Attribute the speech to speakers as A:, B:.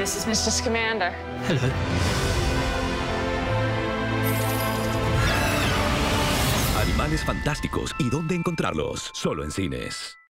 A: This is Mr. Scamander.
B: Hello.
C: Animales fantásticos y dónde encontrarlos. Solo en cines.